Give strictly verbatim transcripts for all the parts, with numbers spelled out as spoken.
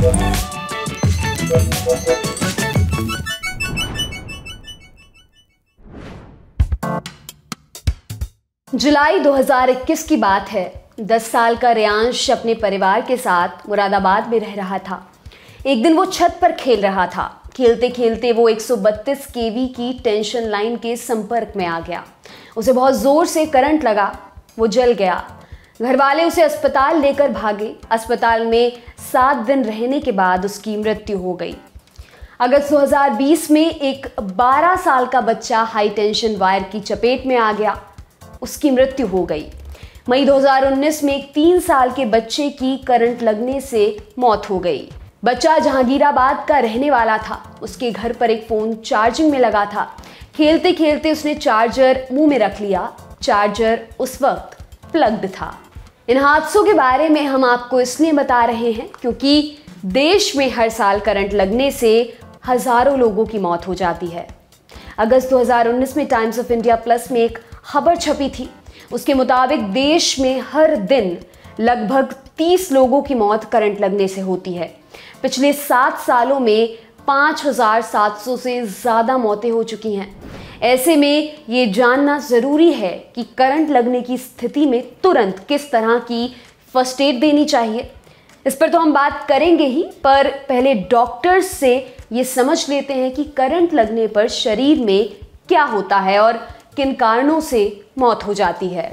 जुलाई दो हज़ार इक्कीस की बात है। दस साल का रेयांश अपने परिवार के साथ मुरादाबाद में रह रहा था। एक दिन वो छत पर खेल रहा था। खेलते खेलते वो एक सौ बत्तीस केवी की टेंशन लाइन के संपर्क में आ गया। उसे बहुत जोर से करंट लगा, वो जल गया। घर वाले उसे अस्पताल लेकर भागे। अस्पताल में सात दिन रहने के बाद उसकी मृत्यु हो गई। अगस्त दो हज़ार बीस में एक बारह साल का बच्चा हाई टेंशन वायर की चपेट में आ गया, उसकी मृत्यु हो गई। मई दो हज़ार उन्नीस में एक तीन साल के बच्चे की करंट लगने से मौत हो गई। बच्चा जहांगीराबाद का रहने वाला था। उसके घर पर एक फोन चार्जिंग में लगा था। खेलते खेलते उसने चार्जर मुंह में रख लिया। चार्जर उस वक्त प्लग्ड था। इन हादसों के बारे में हम आपको इसलिए बता रहे हैं क्योंकि देश में हर साल करंट लगने से हजारों लोगों की मौत हो जाती है। अगस्त दो हज़ार उन्नीस में टाइम्स ऑफ इंडिया प्लस में एक खबर छपी थी। उसके मुताबिक देश में हर दिन लगभग तीस लोगों की मौत करंट लगने से होती है। पिछले सात सालों में पाँच हज़ार सात सौ से ज़्यादा मौतें हो चुकी हैं। ऐसे में ये जानना ज़रूरी है कि करंट लगने की स्थिति में तुरंत किस तरह की फर्स्ट एड देनी चाहिए। इस पर तो हम बात करेंगे ही, पर पहले डॉक्टर्स से ये समझ लेते हैं कि करंट लगने पर शरीर में क्या होता है और किन कारणों से मौत हो जाती है।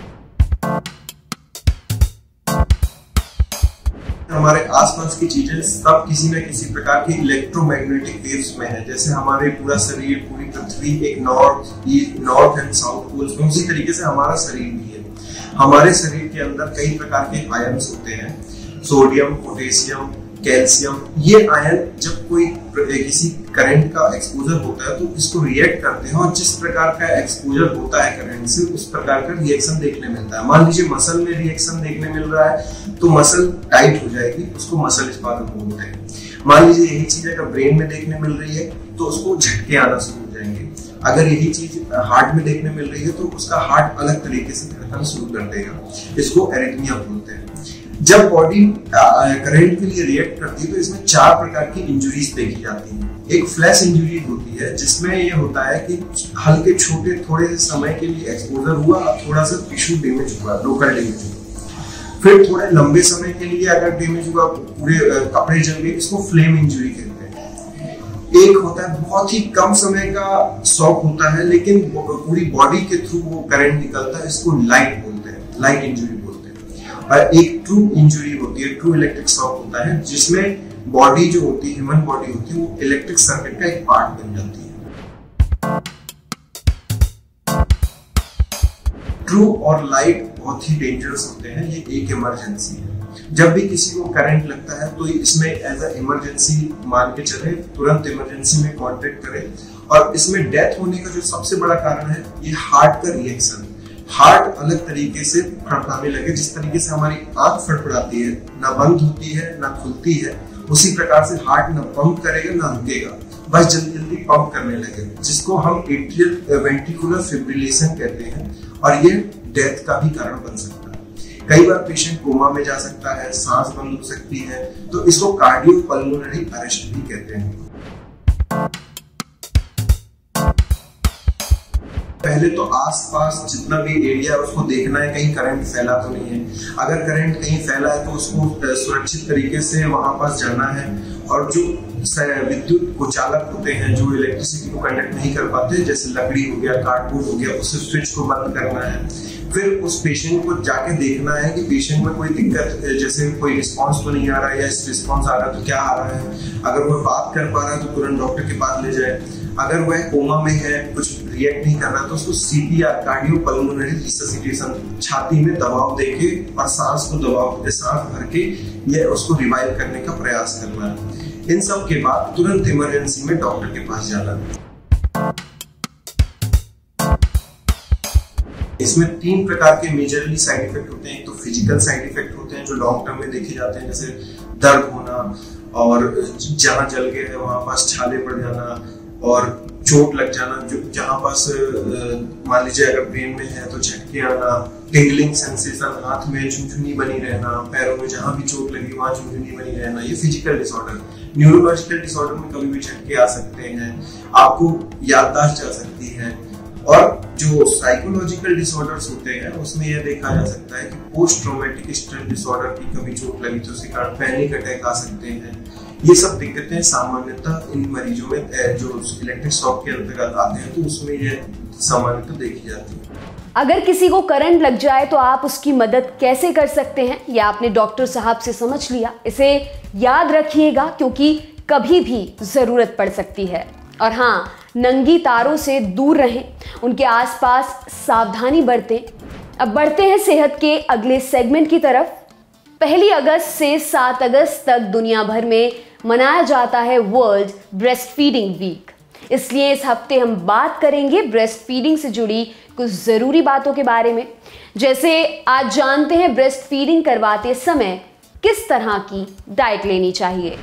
हमारे आसपास की चीजें सब किसी न किसी प्रकार की इलेक्ट्रोमैग्नेटिक वेव्स में है। जैसे हमारे पूरा शरीर, पूरी पृथ्वी एक north east north and south poles में, उसी तरीके से हमारा शरीर भी है। हमारे शरीर के अंदर कई प्रकार के आयन्स होते हैं, सोडियम, पोटेशियम, कैल्शियम। ये आयन जब कोई किसी करंट का एक्सपोजर होता है तो इसको रिएक्ट करते हैं, और जिस प्रकार का एक्सपोजर होता है करंट से उस प्रकार का रिएक्शन देखने मिलता है। मान लीजिए मसल में रिएक्शन देखने मिल रहा है तो मसल टाइट हो जाएगी, उसको मसल स्पाज़म बोलते हैं। मान लीजिए यही चीज अगर ब्रेन में देखने मिल रही है तो उसको झटके आना शुरू हो जाएंगे। अगर यही चीज हार्ट में देखने मिल रही है तो उसका हार्ट अलग तरीके से धड़कना शुरू कर देगा, इसको एरिथमिया बोलते हैं। जब बॉडी करंट के लिए रिएक्ट करती है तो इसमें चार प्रकार की इंजुरीज देखी जाती हैं। एक फ्लैश इंजुरी होती है जिसमें ये होता है कि हल्के छोटे थोड़े से समय के लिए एक्सपोजर हुआ, थोड़ा सा टिश्यू डैमेज हुआ, लोकल डैमेज हुआ। फिर थोड़े लंबे समय के लिए अगर डैमेज हुआ, पूरे कपड़े जल गए, इसको फ्लेम इंजुरी कहते हैं। एक होता है बहुत ही कम समय का शॉक होता है लेकिन पूरी बॉडी के थ्रू वो करंट निकलता है, इसको लाइट बोलते हैं, लाइट इंजुरी। और एक ट्रू इंजुरी होती है, ट्रू इलेक्ट्रिक शॉक होता है, जिसमें बॉडी जो होती है, ह्यूमन बॉडी होती है, वो इलेक्ट्रिक सर्किट का एक पार्ट बन जाती है। ट्रू और लाइट बहुत ही डेंजरस होते हैं, ये एक इमरजेंसी है। जब भी किसी को करंट लगता है तो इसमें एज अ इमरजेंसी मान के चले, तुरंत इमरजेंसी में कॉन्टेक्ट करें। और इसमें डेथ होने का जो सबसे बड़ा कारण है ये हार्ट का रिएक्शन। हार्ट अलग तरीके से फड़फड़ाने लगे, जिस तरीके से हमारी आंख फड़फड़ाती है, ना बंद होती है ना खुलती है, उसी प्रकार से हार्ट ना पंप करेगा ना रुकेगा, बस जल्दी जल्दी पंप करने लगे, जिसको हम एट्रियल वेंट्रिकुलर फिब्रिलेशन कहते हैं। और ये डेथ का भी कारण बन सकता है। कई बार पेशेंट कोमा में जा सकता है, सांस बंद हो सकती है, तो इसको कार्डियोपल्मोनरी अरेस्ट भी कहते हैं। पहले तो आसपास जितना भी एरिया है उसको देखना है कहीं करंट फैला तो नहीं है। अगर करंट कहीं फैला है तो उसको सुरक्षित तरीके से वहां पास जाना है। और जो विद्युत कुचालक होते हैं जो इलेक्ट्रिसिटी को कंडक्ट नहीं कर पाते, जैसे लकड़ी हो गया, कार्डबोर्ड हो गया, उससे स्विच को बंद करना है। फिर उस पेशेंट को जाके देखना है कि पेशेंट में कोई दिक्कत, जैसे कोई रिस्पांस तो नहीं आ रहा है, या रिस्पांस आ रहा है तो क्या आ रहा है। अगर वो बात कर पा रहा है तो तुरंत डॉक्टर के पास ले जाए। अगर वह कोमा में है, कुछ रिएक्ट नहीं कर रहा, तो उसको सीपीआर, कार्डियोपल्मोनरी रिससिटेशन, छाती में दबाव देके और सांस को दबाव सांस भर के ये उसको रिवाइव करने का प्रयास करना है। इन सब के बाद तुरंत इमरजेंसी में डॉक्टर के पास जाना। इसमें तीन प्रकार के मेजरली साइड इफेक्ट होते हैं। एक तो फिजिकल साइड इफेक्ट होते हैं जो लॉन्ग टर्म में देखे जाते हैं, जैसे दर्द होना, और जहां जल गए है वहां पास छाले पड़ जाना, और चोट लग जाना, जो जहां पास मान लीजिए अगर ब्रेन में है तो झटके आना, टिंगलिंग सेंसेशन, हाथ में झुनझुनी बनी रहना, पैरों में जहां भी चोट लगी वहां झुनझुनी बनी रहना, ये फिजिकल डिसऑर्डर। न्यूरोलॉजिकल डिसऑर्डर में कभी भी झटके आ सकते हैं, आपको याददाश्त जा सकती है। और जो साइकोलॉजिकल डिसऑर्डर्स होते हैं उसमें यह देखा जा सकता है कि पोस्ट ट्रॉमेटिक स्ट्रेस डिसऑर्डर की कभी चोट लगी तो उसके कारण पैनिक अटैक आ सकते हैं। ये सब दिक्कतें सामान्यतः इन मरीजों में जो इलेक्ट्रिक शॉक के अंतर्गत आते हैं तो उसमें ये सामान्यतः देखी जाती है। अगर किसी को करंट लग जाए तो आप उसकी मदद कैसे कर सकते हैं, यह आपने डॉक्टर साहब से समझ लिया। इसे याद रखिएगा क्योंकि कभी भी जरूरत पड़ सकती है। और हाँ, नंगी तारों से दूर रहें, उनके आसपास सावधानी बरतें। अब बढ़ते हैं सेहत के अगले सेगमेंट की तरफ। पहली अगस्त से सात अगस्त तक दुनिया भर में मनाया जाता है वर्ल्ड ब्रेस्ट फीडिंग वीक। इसलिए इस हफ्ते हम बात करेंगे ब्रेस्ट फीडिंग से जुड़ी कुछ ज़रूरी बातों के बारे में। जैसे आज जानते हैं ब्रेस्ट फीडिंग करवाते समय किस तरह की डाइट लेनी चाहिए।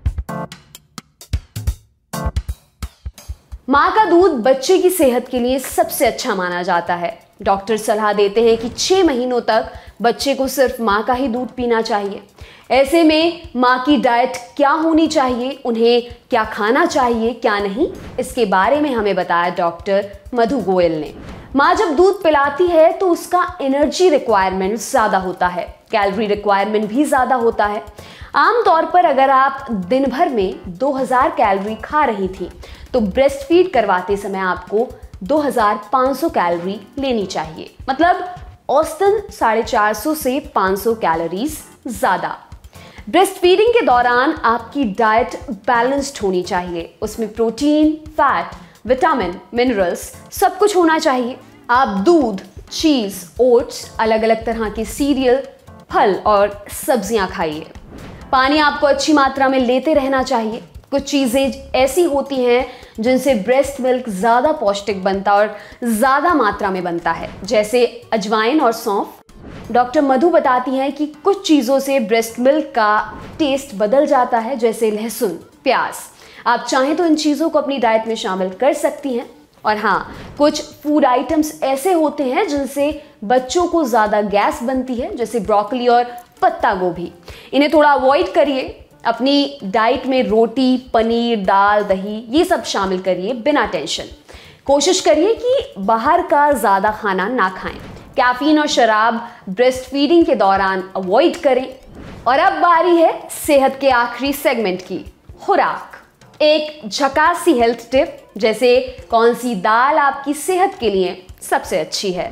माँ का दूध बच्चे की सेहत के लिए सबसे अच्छा माना जाता है। डॉक्टर सलाह देते हैं कि छह महीनों तक बच्चे को सिर्फ माँ का ही दूध पीना चाहिए। ऐसे में माँ की डाइट क्या होनी चाहिए, उन्हें क्या खाना चाहिए क्या नहीं, इसके बारे में हमें बताया डॉक्टर मधु गोयल ने। माँ जब दूध पिलाती है तो उसका एनर्जी रिक्वायरमेंट ज़्यादा होता है, कैलोरी रिक्वायरमेंट भी ज़्यादा होता है। आमतौर पर अगर आप दिन भर में दो हज़ार कैलोरी खा रही थी तो ब्रेस्ट फीड करवाते समय आपको दो हज़ार पाँच सौ कैलोरी लेनी चाहिए, मतलब औसतन साढ़े चार सौ से पाँच सौ कैलोरीज ज़्यादा। ब्रेस्ट फीडिंग के दौरान आपकी डाइट बैलेंस्ड होनी चाहिए, उसमें प्रोटीन, फैट, विटामिन, मिनरल्स सब कुछ होना चाहिए। आप दूध, चीज़, ओट्स, अलग अलग तरह के सीरियल, फल और सब्जियां खाइए। पानी आपको अच्छी मात्रा में लेते रहना चाहिए। कुछ चीज़ें ऐसी होती हैं जिनसे ब्रेस्ट मिल्क ज़्यादा पौष्टिक बनता और ज़्यादा मात्रा में बनता है, जैसे अजवाइन और सौंफ। डॉक्टर मधु बताती हैं कि कुछ चीज़ों से ब्रेस्ट मिल्क का टेस्ट बदल जाता है, जैसे लहसुन, प्याज। आप चाहें तो इन चीज़ों को अपनी डाइट में शामिल कर सकती हैं। और हाँ, कुछ फूड आइटम्स ऐसे होते हैं जिनसे बच्चों को ज़्यादा गैस बनती है, जैसे ब्रोकली और पत्ता गोभी। इन्हें थोड़ा अवॉइड करिए। अपनी डाइट में रोटी, पनीर, दाल, दही ये सब शामिल करिए बिना टेंशन। कोशिश करिए कि बाहर का ज़्यादा खाना ना खाएं। कैफीन और शराब ब्रेस्ट फीडिंग के दौरान अवॉइड करें। और अब बारी है सेहत के आखिरी सेगमेंट की, खुराक। एक झकासी हेल्थ टिप, जैसे कौन सी दाल आपकी सेहत के लिए सबसे अच्छी है।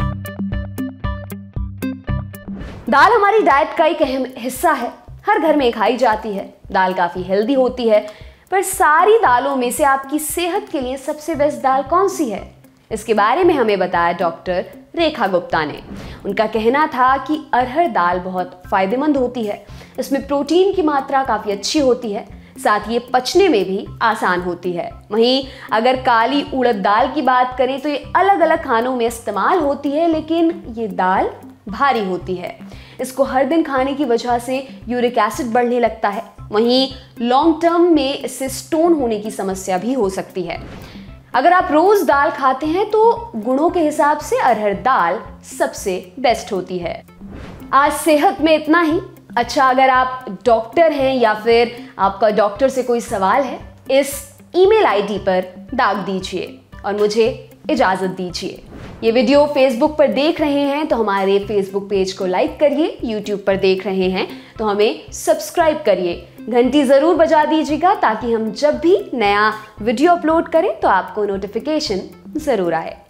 दाल हमारी डाइट का एक अहम हिस्सा है, हर घर में खाई जाती है। दाल काफ़ी हेल्दी होती है, पर सारी दालों में से आपकी सेहत के लिए सबसे बेस्ट दाल कौन सी है, इसके बारे में हमें बताया डॉक्टर रेखा गुप्ता ने। उनका कहना था कि अरहर दाल बहुत फ़ायदेमंद होती है, इसमें प्रोटीन की मात्रा काफ़ी अच्छी होती है, साथ ये पचने में भी आसान होती है। वहीं अगर काली उड़द दाल की बात करें तो ये अलग अलग खानों में इस्तेमाल होती है, लेकिन ये दाल भारी होती है। इसको हर दिन खाने की वजह से यूरिक एसिड बढ़ने लगता है। वहीं लॉन्ग टर्म में इससे स्टोन होने की समस्या भी हो सकती है। अगर आप रोज दाल खाते हैं तो गुणों के हिसाब से अरहर दाल सबसे बेस्ट होती है। आज सेहत में इतना ही। अच्छा, अगर आप डॉक्टर हैं या फिर आपका डॉक्टर से कोई सवाल है, इस ईमेल आईडी पर दाग दीजिए और मुझे इजाज़त दीजिए। ये वीडियो फेसबुक पर देख रहे हैं तो हमारे फेसबुक पेज को लाइक करिए, यूट्यूब पर देख रहे हैं तो हमें सब्सक्राइब करिए, घंटी ज़रूर बजा दीजिएगा ताकि हम जब भी नया वीडियो अपलोड करें तो आपको नोटिफिकेशन ज़रूर आए।